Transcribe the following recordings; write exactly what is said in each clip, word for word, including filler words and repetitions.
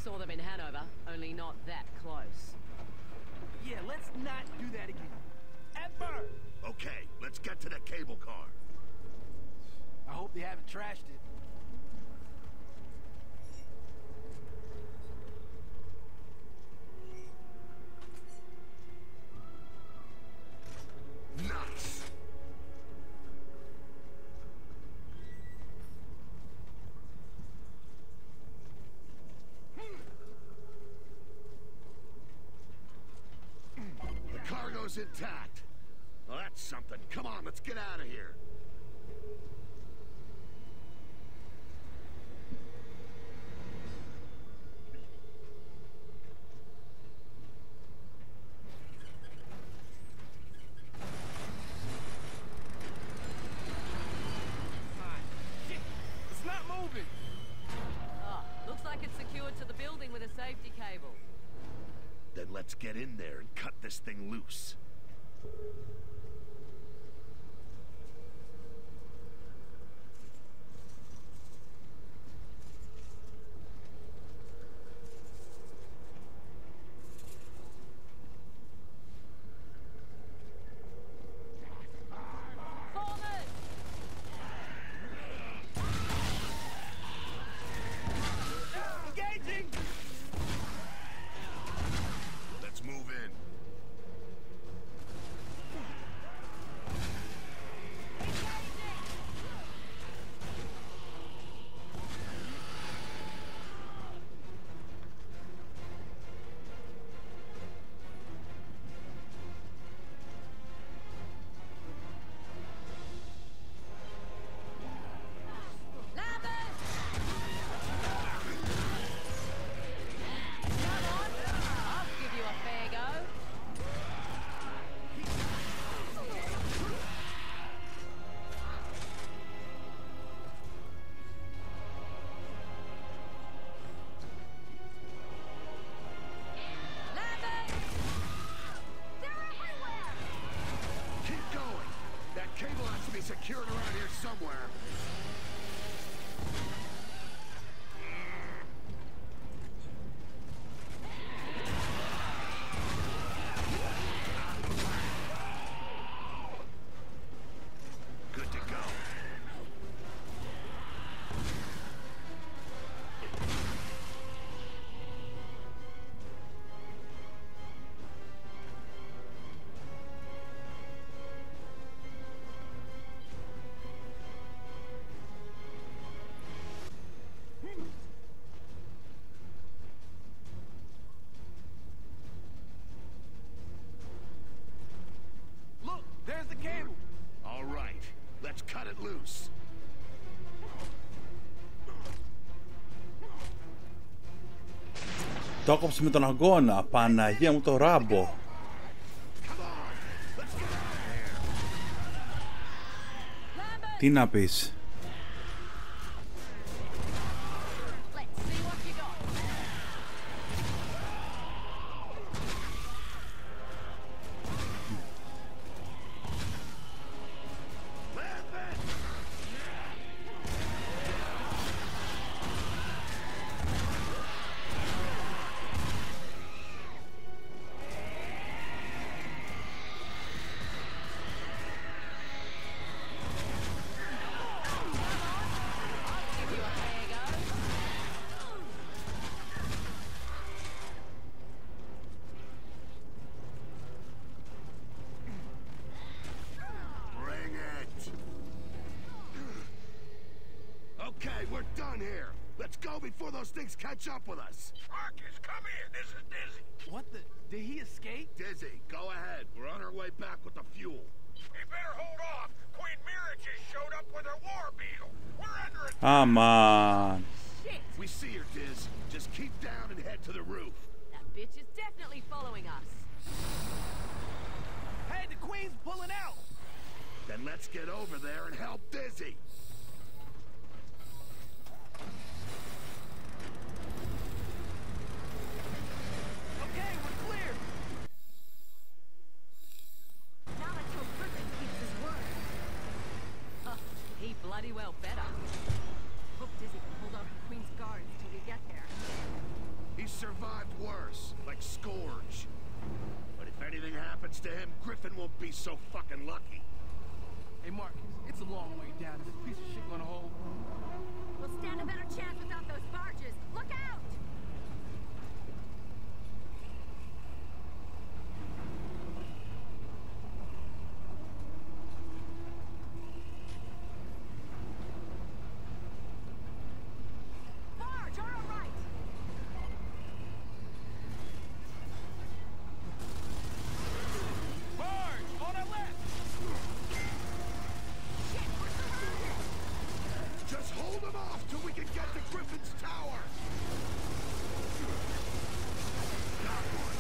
saw them in Hanover, only not that close. Yeah, let's not do that again. Ever! Okay, let's get to the cable car. I hope they haven't trashed it. Nuts! The cargo's intact. Well, that's something. Come on, let's get out of here. Shit! It's not moving! Oh, looks like it's secured to the building with a safety cable. Then let's get in there and cut this thing loose. Forward! Engaging! Let's move in. Lambert! Come on, I'll give you a fair go. Lambert! They're everywhere! Keep going. That cable has to be secured around here somewhere. Good to go. Look, there's the cable! All right, let's cut it loose. Το έκοψε με τον αγώνα. Παναγία μου το ράμπο. Τι να πεις. Let's see what you got. Give you a fair go. Bring it. Okay, we're done here. Let's go before those things catch up with us. Marcus, come in. This is Dizzy. What the? Did he escape? Dizzy, go ahead. We're on our way back with the fuel. You better hold off. Queen Mira just showed up with her war beetle. We're under attack. Αμάν. Shit! We see her, Diz. Just keep down and head to the roof. That bitch is definitely following us. Hey, the queen's pulling out! Then let's get over there and help Dizzy. Okay, we're clear! Not until Griffin keeps his word. Huh, he bloody well better. Hope Dizzy can hold off the Queen's guards till we get there. He survived worse, like Scourge. But if anything happens to him, Griffin won't be so fucking lucky. Hey, Marcus, it's a long way down. Is this piece of shit gonna hold? We'll stand a better chance without those barges. Look out! Barge, on our right! Barge, on our left! Shit, we're surrounded! Just hold him off till we can get to Griffin's tower! Got one.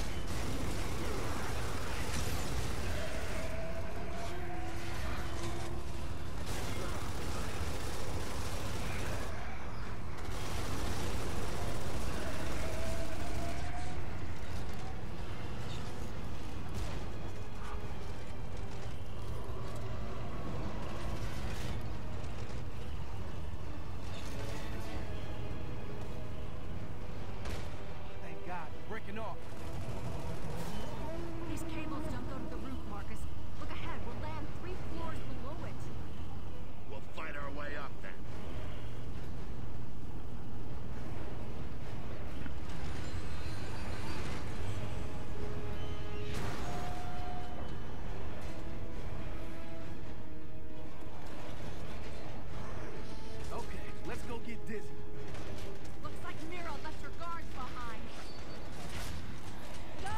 Thank God, we're breaking off. These cables don't go to the roof, Marcus. Look ahead, we'll land three floors below it. We'll fight our way up then. Okay, let's go get Dizzy. Looks like Mira left her guards behind. Go!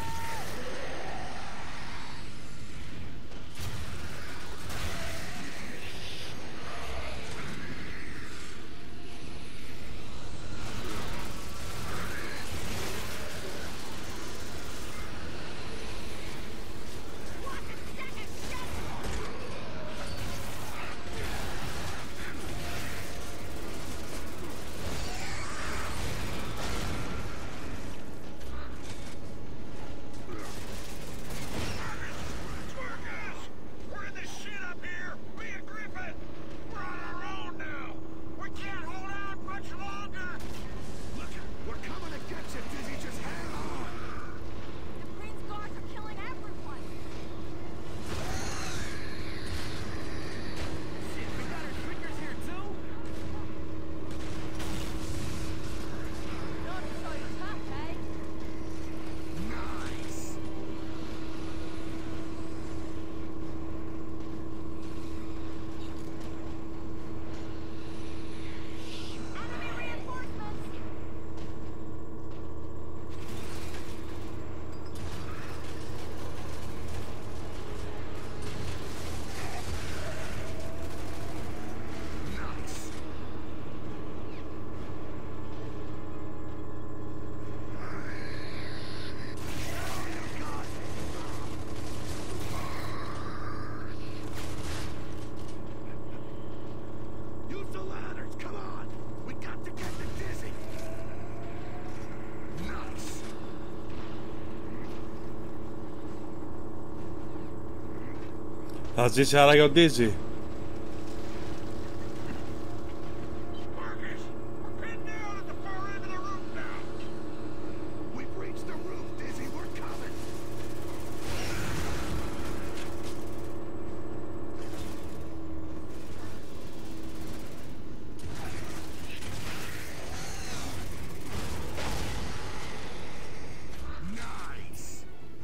Watch it, second, second! Marcus! We're in this shit up here! Me and Griffin! We're on our own now! We can't hold out much longer! Look, we're coming to get you, Dizzy. Just hang on. The Queen's guards are killing everyone! Shit, we got our shrinkers here too? Not so tough, eh? Nice. Enemy reinforcements! Nice. Use the ladders, come on! We got to get to Dizzy! Nice! Θα ζήσει άραγε ο Ντίζι. Marcus! We're pinned down at the far end of the roof now! We've reached the roof, Dizzy, we're coming! Nice!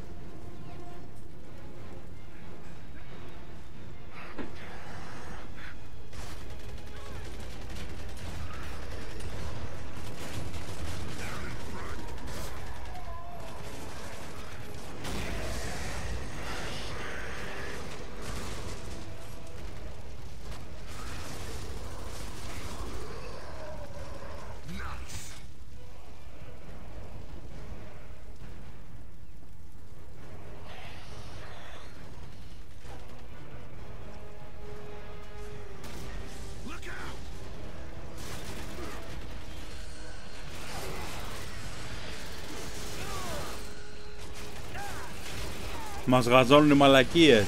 Nice! Look out! Μας γαζώνουν οι μαλακίες.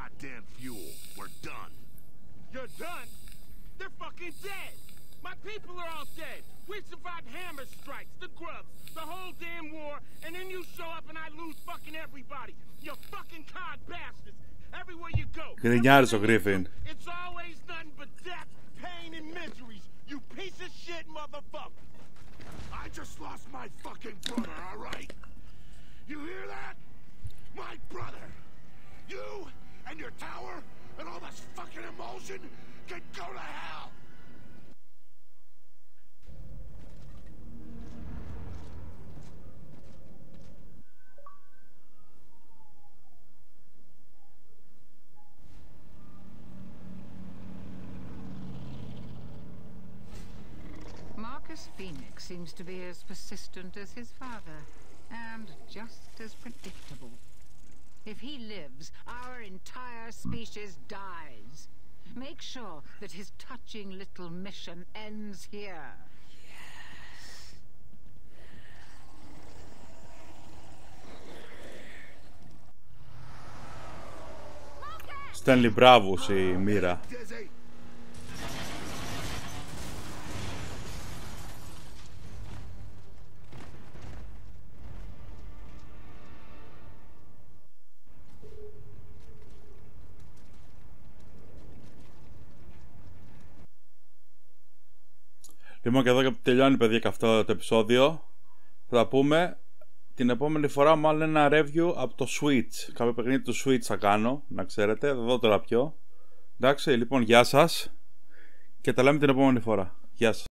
goddamn fuel. We're done. You're done? They're fucking dead. My people are all dead. We survived hammer strikes, the grubs, the whole damn war, and then you show up and I lose fucking everybody. You fucking cod bastards. Everywhere you go. Γκρινιάρης ο Γκρίφιν. It's always nothing but death, pain, and miseries. You piece of shit motherfucker. I just lost my fucking brother, all right? You hear that? My brother. You and your tower and all this fucking emulsion can go to hell. Marcus Phoenix seems to be as persistent as his father, and just as predictable. If he lives, our entire species dies. Make sure that his touching little mission ends here. Στέλνει μπράβους η μοίρα. Dizzy. Λοιπόν, και εδώ και τελειώνει, παιδιά, και αυτό το επεισόδιο. Θα τα πούμε την επόμενη φορά, μάλλον ένα review από το Switch. Κάποιο παιχνίδι του Switch θα κάνω, να ξέρετε. Θα δω τώρα ποιο. Εντάξει, λοιπόν, γεια σας. Και τα λέμε την επόμενη φορά. Γεια σας.